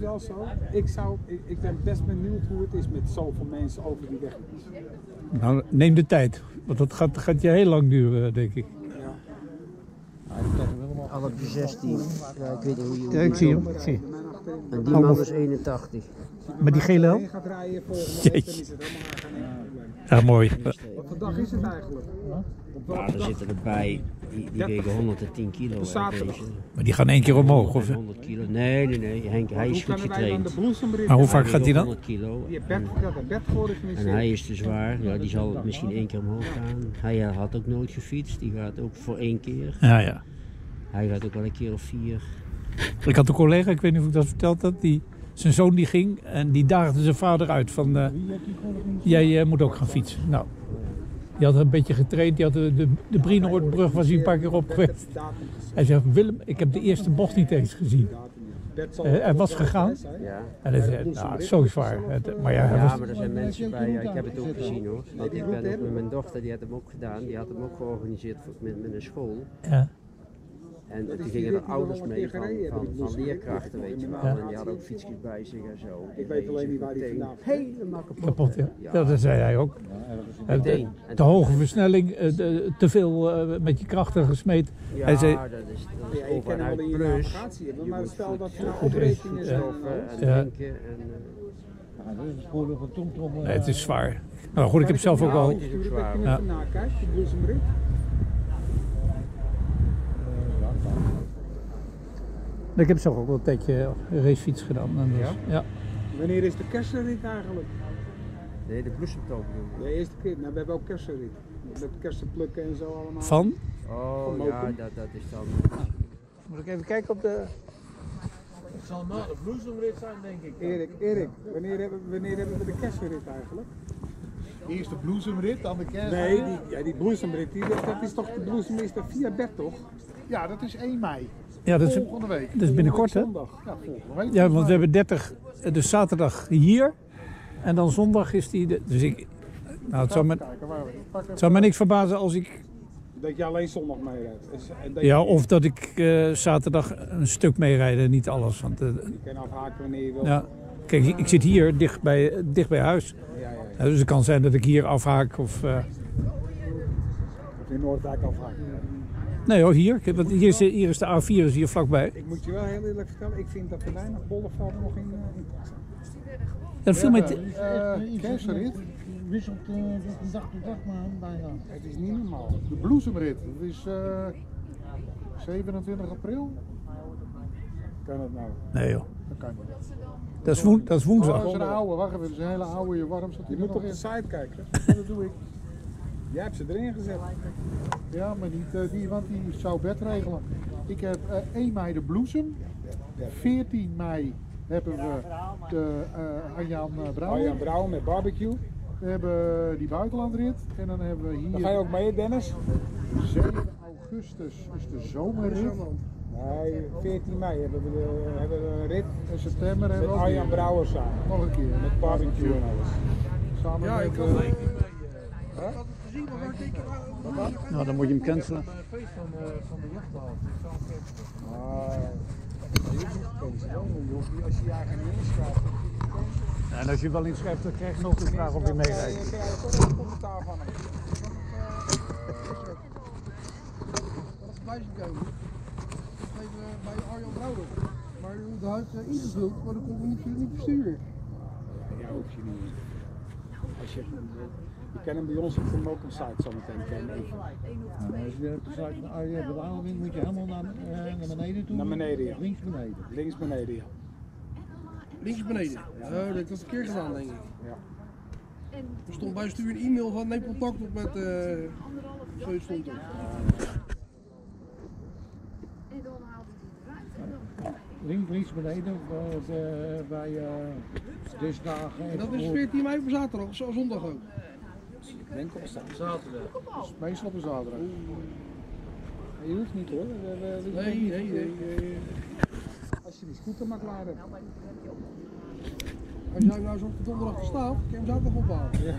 wel zo. Ik ben best benieuwd hoe het is met zoveel mensen over die weg. Nou, neem de tijd. Want dat gaat je heel lang duren, denk ik. Alle 16. Ja, ik weet niet hoe je... Ja, ik zie hem. Ik zie. En die man is 81. Met die gele helm? Gaat rijden volgende week, dan is het helemaal geen probleem. Ja, mooi. Wat voor dag is het eigenlijk? Ja, er zitten erbij, die wegen 110 kilo. Zaterdag. Maar die gaan 1 keer omhoog, of? 100 kilo. Nee. Henk, hij is goed getraind. Maar hoe vaak gaat hij dan? 100 kilo. Die bed En hij is te zwaar. Ja, die zal misschien 1 keer omhoog gaan. Hij had ook nooit gefietst. Die gaat ook voor 1 keer. Ja. Hij gaat ook wel een keer of 4. Ik had een collega, ik weet niet of ik dat verteld had, zijn zoon die ging en die daagde zijn vader uit van jij moet ook gaan fietsen. Nou, die had een beetje getraind, die had de Brienoordbrug was hij een paar keer op geweest. Hij zei, Willem, ik heb de eerste bocht niet eens gezien. Hij was gegaan en hij zei, nou, zo zwaar. Maar ja, maar er zijn mensen bij, ik heb het ook gezien hoor. Want ik ben ook met mijn dochter, die had hem ook gedaan, die had hem ook georganiseerd met een school. Ja. En toen gingen er ouders mee van leerkrachten, weet je wel. En die hadden ook fietsjes bij zich en zo. Ik weet alleen niet waar die vandaan helemaal Kapot, ja. Dat zei hij ook. Te hoge versnelling, te veel met je krachten gesmeed. Ja, hij zei, dat is je kan wel in je plus. navigatie hebben, maar stel dat je nou goed oprekenen is. en zo. En drinken en... Dat is het voordeel van TomTom. nee, het is zwaar. Nou goed, ik heb zelf ook al... Het is ook zwaar. Ja. Nakijkt, de bloesemrit. Ik heb zelf ook wel een tijdje racefiets gedaan. En dus, ja. Wanneer is de kersenrit eigenlijk? Nee, de bloesemtoon. De eerste keer. Nou, we hebben ook kersenrit. Met kersen plukken en zo allemaal. Van? Oh ja, dat is dan... Moet ik even kijken op de... Het zal na de bloesemrit zijn, denk ik. Erik, wanneer hebben we de kersenrit eigenlijk? Eerst de bloesemrit, dan de kerst. Nee, die bloesemrit, dat is toch de bloesemrit via bed toch? Ja, dat is 1 mei. Ja, dat is, Volgende week. dat is binnenkort, hè? Zondag. Ja, volgende week. Ja, want we hebben 30, dus zaterdag hier. En dan zondag is die... Dus ik... Nou, het zou me niks verbazen als ik... Dat je alleen zondag meerijdt. Ja, of dat ik zaterdag een stuk meerijd, niet alles. Want, Je kan afhaken wanneer je wil. ja. Kijk, ik zit hier dicht bij huis. Ja. Dus het kan zijn dat ik hier afhaak of... Of in Noordwijk afhaken. Nee hoor, hier. Want hier is de A4 is hier vlakbij. Ik moet je wel heel eerlijk vertellen, ik vind dat er weinig bollenvelden nog in passen. Dat viel met... Kersenrit wisselt van dag tot dag maar bijna. Het is niet normaal. De bloesemrit, dat is 27 april. Kan het nou? Nee joh. Dat kan niet. Dat is woensdag. Dat is een oude, wacht even, dat is een hele oude, warm staat Je hier moet nog op de in. site kijken. Dat doe ik. Jij hebt ze erin gezet. Ja, maar niet die, want die zou Bert regelen. Ik heb 1 mei de bloesem, 14 mei hebben we de Arjan Brouwer. Arjan Brouwer met barbecue. We hebben die buitenlandrit en dan hebben we Dan ga je hier ook mee, Dennis? 7 augustus is de zomerrit. Nee, 14 mei hebben we een rit In september met hebben we ook Arjan weer. Brouwer samen. Nog een keer. Met barbecue en alles. Samen Ja, met, ik kan er één keer mee. Ik had het gezien, maar ik denk, Nou, dan moet je hem cancelen. bij een feest van de jachthaal. Je hoeft niet te cancelen, je hoeft niet, als je je eigen niet inschrijft. En als je wel inschrijft, dan krijg je nog de vraag of je meerijdt. Dan krijg je toch een commentaar van hem. Dat is bijgekomen. Dat geven we bij Arjan Brouwer. Maar de huid ingevuld, maar dan kon we niet versturen. Ja, hoef je niet. Als je kan hem bij ons op de Mokum site zo meteen kennen. als je op de site van Arjan Brouwer bent, moet je helemaal naar beneden toe. Naar beneden, ja. Links beneden. Links beneden, ja. Links beneden. Oh, dat heb ik een keer gedaan, denk ik. Ja. Er stond bij stuur een e-mail van neem contact op met. Zo stond het. Links beneden bij Disdagen. En dat is 14 mei op zaterdag, of zondag ook. Winkel staat. Zaterdag. Meestal op een zaterdag. Je hoeft niet hoor. Nee. Als je die scooter maar klaar hebt. Als jij nou zo op de donderdag staat, kun je hem zaterdag ophalen. Ja.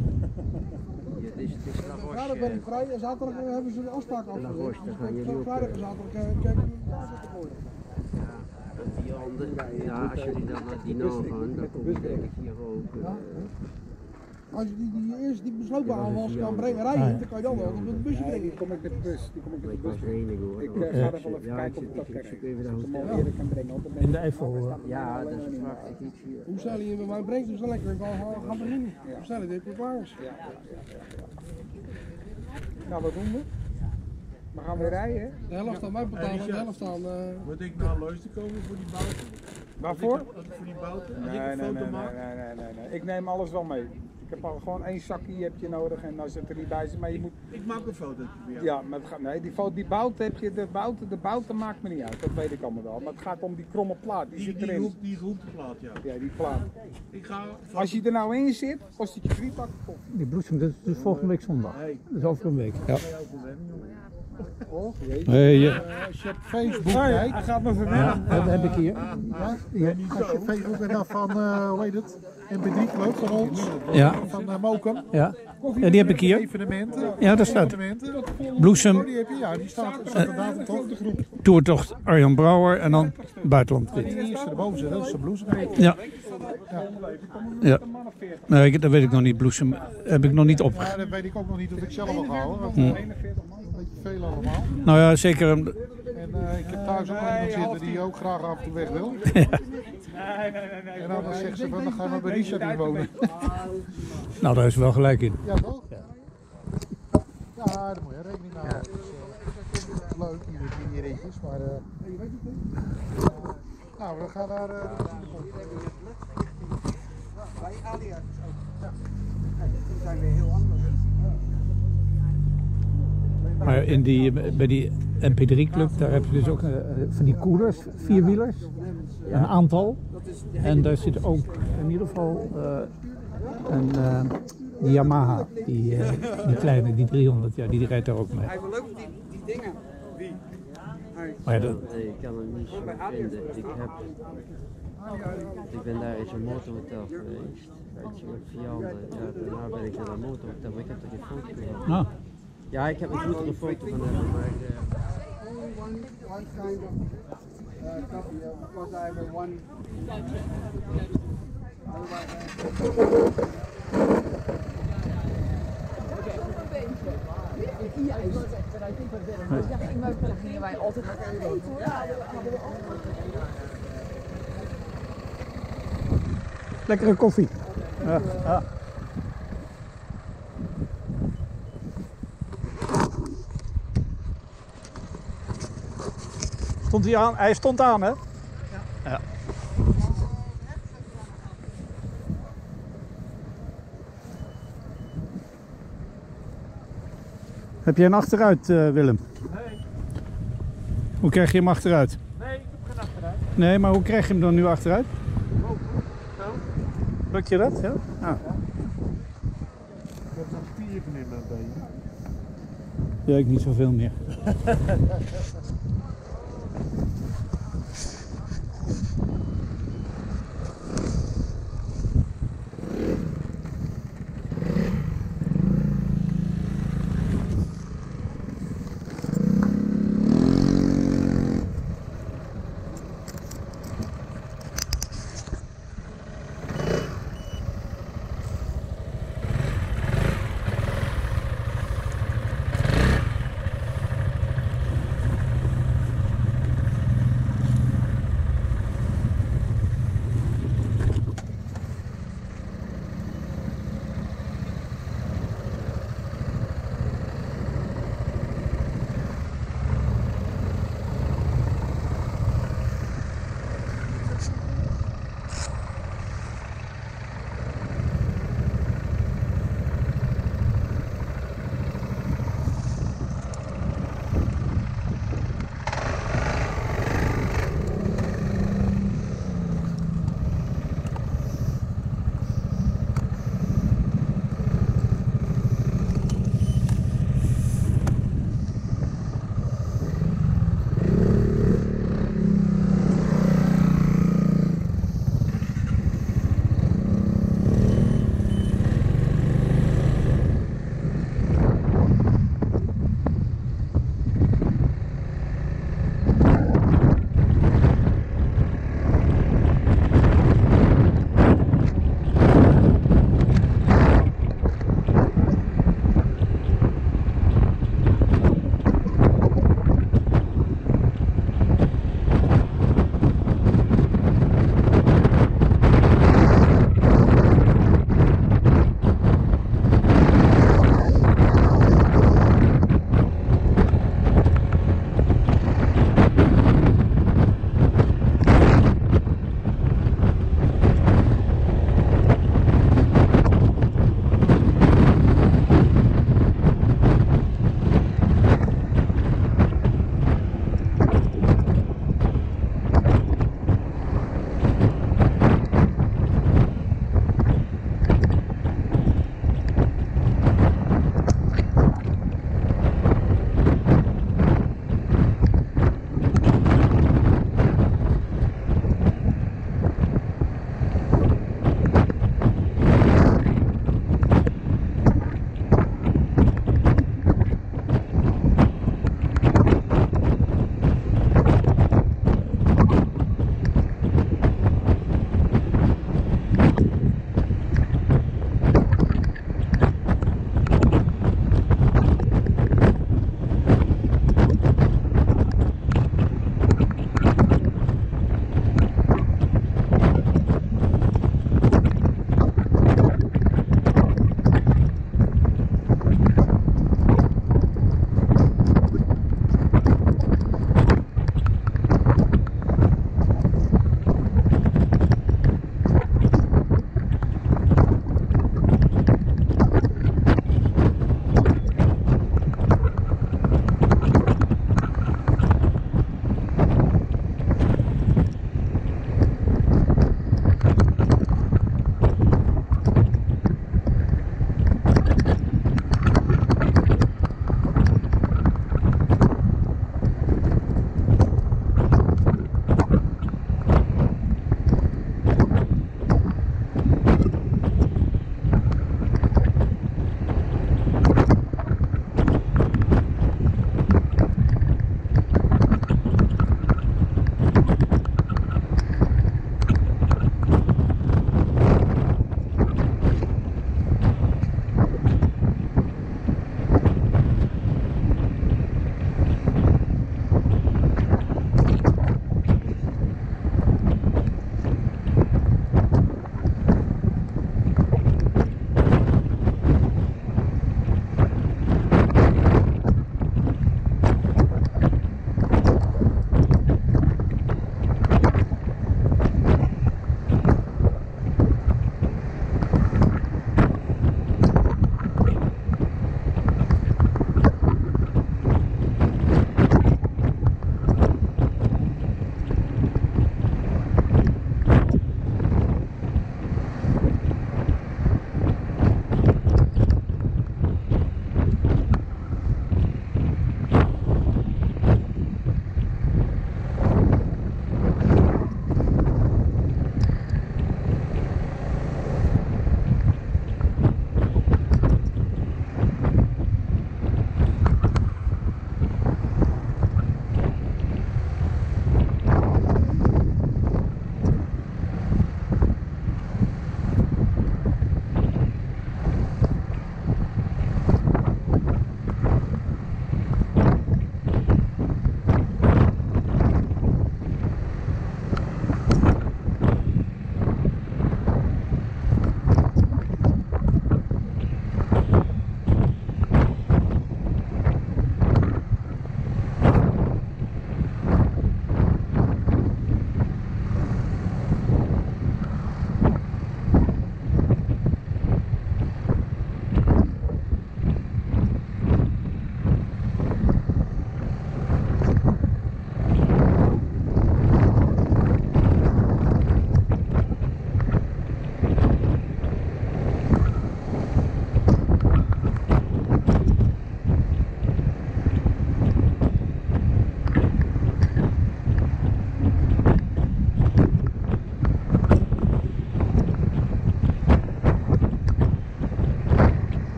Vrijdag ben ik vrij en zaterdag hebben ze de afspraak afgesproken. Dus vrijdag en zaterdag kijk ik hem zaterdag te worden. landen. Ja, als jullie dan naar Dinant gaan, dan kom je denk ik hier ook. Als je die besloten aanwas kan brengen rijden, dan kan je dan wel met de busje brengen. Die kom ik met de bus. Die kom ik met de Ik bus. was menig hoor. Ik ga er wel even kijken of ik dat krijg. Als ik hem al eerder kan brengen. Want dan ben In ik- de Eifel. Ja, dat is een prachtig iets hier. Hoe snel je bij mij brengt, hoe snel ik weer gaan beginnen. Hoe snel het weer klaar is. Nou, wat doen we? We gaan weer rijden, hè? De helft aan mij betalen, de helft aan... Moet ik naar Loos komen voor die bouten? Waarvoor? Voor die bouten? Als Nee, ik een nee, foto nee, maak? nee. Ik neem alles wel mee. Ik heb al gewoon één zakje heb je nodig en als het er niet bij zit, maar je moet... Ik maak een foto. Ja, maar het gaat, nee, die bouten heb je, de bouten maakt me niet uit, dat weet ik allemaal wel. Maar het gaat om die kromme plaat, die zit erin. Die hoekplaat, ja. Ja, die plaat. Ik ga... Als je er nou in zit, kost het je 3 pakken koffie. Die bloesem, dat is dus volgende week zondag. Dat is over een week. Ja. Oh, Als je op Facebook hij kijkt, gaat me verwennen. Dat heb ik hier. als je Facebook en dan van, hoe heet het, MP3 loopt van ons, Ja, van Mokum, ja. Ja, die heb ik hier. evenementen. Ja, daar staat Evenementen. bloesem, Die heb je, ja, die staat inderdaad toch de groep. toertocht Arjan Brouwer en dan buitenland. Die eerste erboven zit, dat is de bloesem. Ja. Ja. Nee, dat weet ik nog niet. Bloesem heb ik nog niet op. Maar dat weet ik ook nog niet of ik zelf mag houden. Want een beetje veel allemaal. Nou ja, zeker. En ik heb thuis ook nog iemand zitten die ook graag af en toe weg wil. En dan zegt ze van, dan gaan we bij Richard in wonen. Nou, daar is wel gelijk in. Ja, toch? Ja, daar moet je rekening mee houden. Dus, leuk, hier ritjes, maar... nou, we gaan naar de Bij Alias ook. Die zijn weer heel anders. Maar in bij die MP3-club, daar heb je dus ook van die koelers, vierwielers. Een aantal. En daar zit ook in ieder geval die Yamaha, die kleine, die 300, ja, die rijdt daar ook mee. Hij wil ook die dingen. Wie? Maar ja, Nee, ik kan hem niet zo vinden. Ik ben daar in zo'n motorhotel geweest. Weet je, met Viander. Ja, daarna ben ik naar een motorhotel, maar ik heb er geen foto van. nou, Ja, ik heb een goede foto van hem, maar... One kind of copy because I have one. Ja, ik wou zeggen, dat ik ja, in Meupelen gingen wij altijd naar eten hoor. Ja, hadden we altijd. lekkere koffie. Ja, ja. Stond hij aan? Hij stond aan, hè? Ja. Heb jij een achteruit, Willem? Nee. Hoe krijg je hem achteruit? Nee, ik heb geen achteruit. Nee, maar hoe krijg je hem dan nu achteruit? Oh, zo. Lukt je dat? Ja. Ah. Ik heb zo'n spierven in mijn been. Ja, ik niet zoveel meer.